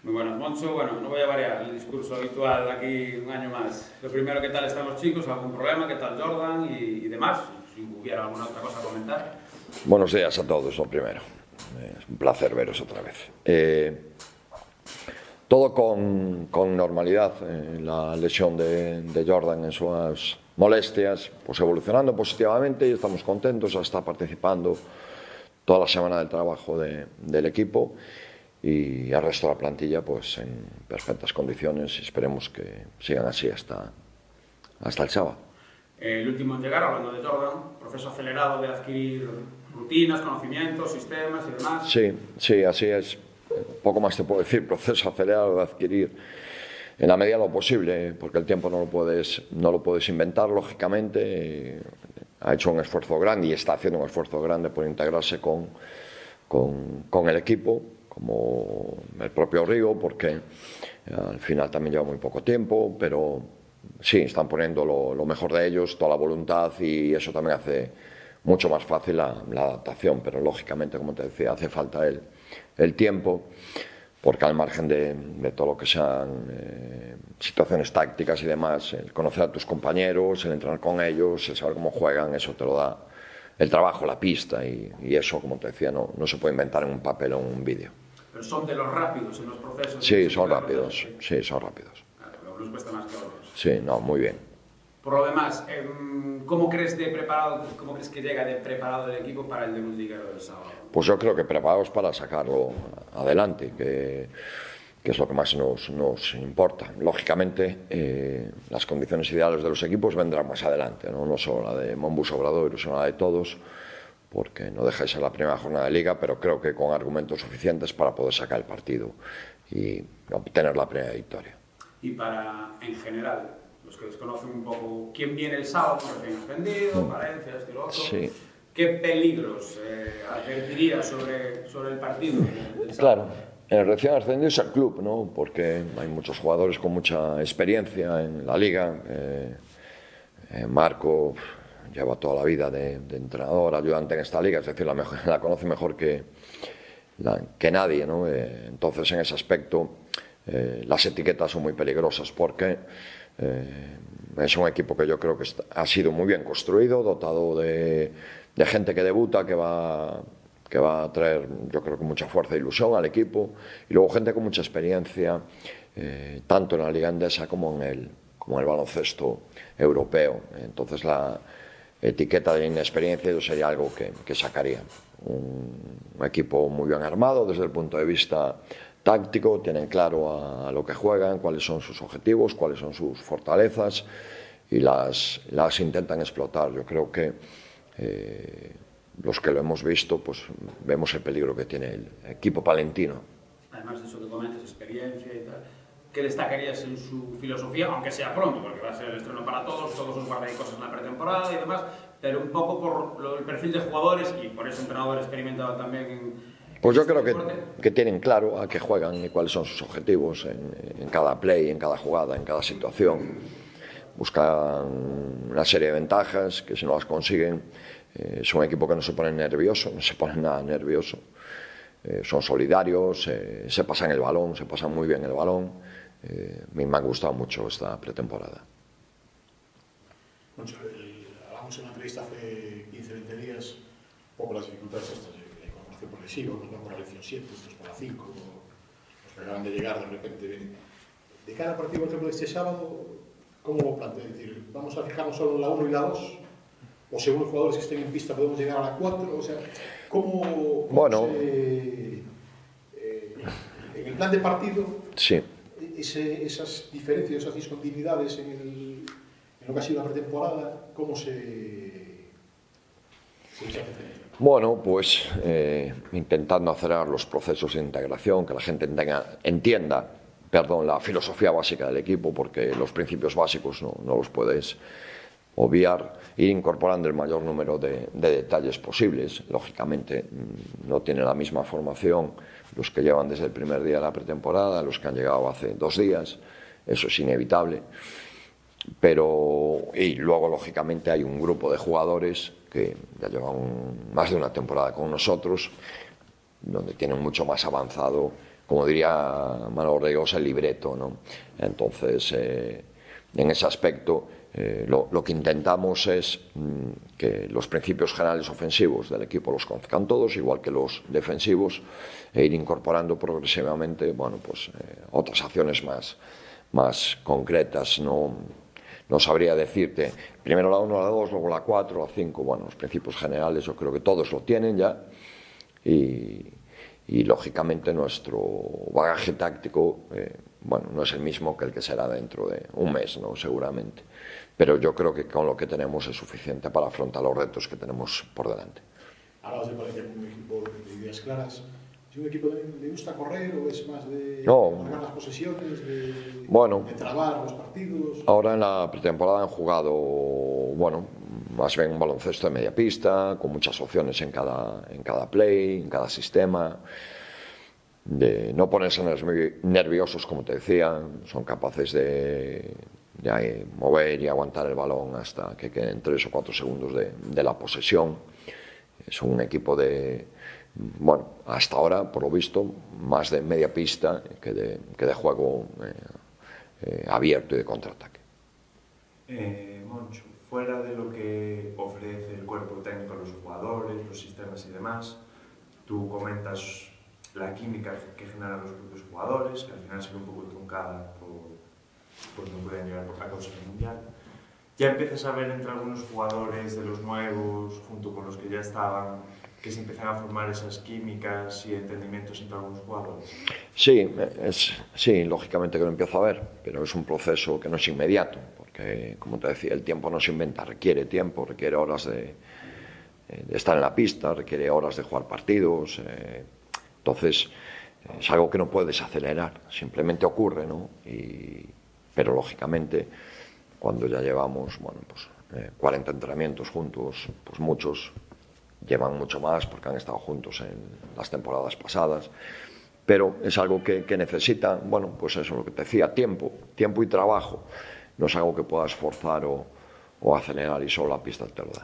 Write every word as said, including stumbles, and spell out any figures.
Muy buenas, Moncho. Bueno, no voy a variar el discurso habitual aquí un año más. Lo primero, ¿qué tal están los chicos? ¿Algún problema? ¿Qué tal Jordan y, y demás? Si hubiera alguna otra cosa a comentar. Buenos días a todos, lo primero. Es un placer veros otra vez. Eh, todo con, con normalidad. Eh, la lesión de, de Jordan en sus molestias, pues evolucionando positivamente y estamos contentos. Está participando toda la semana del trabajo de, del equipo y el resto de la plantilla pues en perfectas condiciones y esperemos que sigan así hasta, hasta el sábado. El último en llegar, hablando de Jordan, proceso acelerado de adquirir rutinas, conocimientos, sistemas y demás. Sí, sí, así es. Poco más te puedo decir, proceso acelerado de adquirir en la medida de lo posible, porque el tiempo no lo puedes, no lo puedes inventar, lógicamente. Ha hecho un esfuerzo grande y está haciendo un esfuerzo grande por integrarse con, con, con el equipo, como el propio Rigo, porque al final también lleva muy poco tiempo, pero sí, están poniendo lo, lo mejor de ellos, toda la voluntad, y eso también hace mucho más fácil la, la adaptación, pero lógicamente, como te decía, hace falta el, el tiempo, porque al margen de, de todo lo que sean eh, situaciones tácticas y demás, el conocer a tus compañeros, el entrenar con ellos, el saber cómo juegan, eso te lo da el trabajo, la pista, y, y eso, como te decía, no, no se puede inventar en un papel o en un vídeo. Pero son de los rápidos en los procesos. Sí, son rápidos, sí, son rápidos. Claro, nos cuesta más que a otros. Sí, no, muy bien. Por lo demás, ¿cómo crees, de preparado, ¿cómo crees que llega de preparado el equipo para el debut liguero del sábado? Pues yo creo que preparados para sacarlo adelante, que, que es lo que más nos, nos importa. Lógicamente, eh, las condiciones ideales de los equipos vendrán más adelante, no, no solo la de Monbus Obradoiro, sino la de todos, porque no deja de ser la primera jornada de liga, pero creo que con argumentos suficientes para poder sacar el partido y obtener la primera victoria. Y para, en general, los que desconocen un poco quién viene el sábado, recién ascendido, Valencia, este y lo otro, sí. ¿Qué peligros eh, advertiría sobre, sobre el partido del sábado? Claro, el recién ascendido es el club, ¿no? Porque hay muchos jugadores con mucha experiencia en la liga. Eh, eh, Marco lleva toda la vida de, de entrenador, ayudante en esta liga, es decir, la, mejor, la conoce mejor que, la, que nadie, ¿no? Eh, entonces, en ese aspecto, eh, las etiquetas son muy peligrosas porque eh, es un equipo que yo creo que está, ha sido muy bien construido, dotado de, de gente que debuta, que va, que va a traer, yo creo que mucha fuerza e ilusión al equipo, y luego gente con mucha experiencia, eh, tanto en la liga endesa como en el, como en el baloncesto europeo. Entonces, la etiqueta de inexperiencia yo sería algo que, que sacaría. Un, un equipo muy bien armado desde el punto de vista táctico, tienen claro a, a lo que juegan, cuáles son sus objetivos, cuáles son sus fortalezas y las, las intentan explotar. Yo creo que eh, los que lo hemos visto, pues vemos el peligro que tiene el equipo palentino. Además de eso que comentas, experiencia y tal, ¿qué destacarías en su filosofía, aunque sea pronto, porque va a ser el estreno para todos, todos os guardáis cosas en la pretemporada y demás, pero un poco por lo, el perfil de jugadores y por ese entrenador experimentado también en... Pues yo creo que, que tienen claro a qué juegan y cuáles son sus objetivos en, en cada play, en cada jugada, en cada situación. Buscan una serie de ventajas que si no las consiguen, eh, es un equipo que no se pone nervioso, no se pone nada nervioso. Eh, son solidarios, eh, se pasan el balón, se pasan muy bien el balón. Eh, a mí me ha gustado mucho esta pretemporada. Moncho, hablamos en una entrevista hace quince veinte días, un poco las dificultades estas de la incorporación progresiva, unos van por la lección siete, otros por la cinco, los que acaban de llegar de repente. De cara al partido, por ejemplo, de este sábado, ¿cómo lo plantea? Es decir, ¿vamos a fijarnos solo en la uno y la dos? ¿O según los jugadores que estén en pista podemos llegar a la cuatro? O sea, ¿cómo, cómo bueno, se, eh, en el plan de partido, sí. ese, esas diferencias, esas discontinuidades en, el, en lo que ha sido la pretemporada, ¿cómo se, se hace frente? Bueno, pues eh, intentando acelerar los procesos de integración, que la gente tenga, entienda perdón, la filosofía básica del equipo, porque los principios básicos no, no los puedes obviar, ir incorporando el mayor número de, de detalles posibles. Lógicamente no tienen la misma formación los que llevan desde el primer día de la pretemporada, los que han llegado hace dos días, eso es inevitable. Pero, y luego lógicamente hay un grupo de jugadores que ya llevan más de una temporada con nosotros, donde tienen mucho más avanzado como diría Manolo Regosa, el libreto, ¿no? Entonces, eh, en ese aspecto, eh, lo, lo que intentamos es mmm, que los principios generales ofensivos del equipo los conozcan todos, igual que los defensivos, e ir incorporando progresivamente, bueno, pues, eh, otras acciones más, más concretas. No, no sabría decirte, primero la uno, la dos, luego la cuatro, la cinco, bueno, los principios generales yo creo que todos lo tienen ya, y, y lógicamente nuestro bagaje táctico, eh, bueno, no es el mismo que el que será dentro de un mes, ¿no? Seguramente, pero yo creo que con lo que tenemos es suficiente para afrontar los retos que tenemos por delante. Ahora se parece un equipo de ideas claras. ¿Es un equipo que le gusta correr o es más de no. ganar las posesiones, de, bueno, de trabar los partidos? Ahora en la pretemporada han jugado, bueno, más bien un baloncesto de media pista, con muchas opciones en cada, en cada play, en cada sistema, de no ponerse nerviosos, como te decía, son capaces de, de mover y aguantar el balón hasta que queden tres o cuatro segundos de, de la posesión. Es un equipo de, bueno, hasta ahora, por lo visto, más de media pista que de, que de juego eh, eh, abierto y de contraataque. Eh, Moncho, fuera de lo que ofrece el cuerpo técnico a los jugadores, los sistemas y demás, tú comentas la química que generan los propios jugadores, que al final se ve un poco truncada por, por no pueden llegar a causa del mundial. Ya empiezas a ver entre algunos jugadores de los nuevos, junto con los que ya estaban, que se empiezan a formar esas químicas y entendimientos entre algunos jugadores. Sí, es, sí, lógicamente que lo empiezo a ver, pero es un proceso que no es inmediato, porque, como te decía, el tiempo no se inventa, requiere tiempo, requiere horas de, de estar en la pista, requiere horas de jugar partidos, eh, entonces es algo que no puedes acelerar, simplemente ocurre, ¿no? Y, pero lógicamente, cuando ya llevamos, bueno, pues eh, cuarenta entrenamientos juntos, pues muchos llevan mucho más porque han estado juntos en las temporadas pasadas, pero es algo que, que necesita, bueno, pues eso, lo que te decía, tiempo, tiempo y trabajo, no es algo que puedas forzar o, o acelerar y solo la pista te lo da.